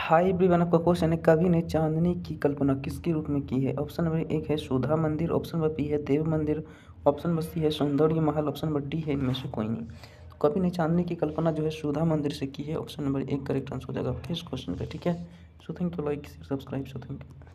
Hi everyone, आपका question है कवि ने चांदनी की कल्पना किसके रूप में की है। ऑप्शन नंबर एक है सुधा मंदिर, ऑप्शन नंबर बी है देव मंदिर, ऑप्शन नंबर सी है सौंदर्य महल, ऑप्शन नंबर डी है इनमें से कोई नहीं। तो कवि ने चांदनी की कल्पना जो है सुधा मंदिर से की है। ऑप्शन नंबर एक करेक्ट आंसर हो जाएगा आपके इस क्वेश्चन का। ठीक है, so thank you, like subscribe, so thank you.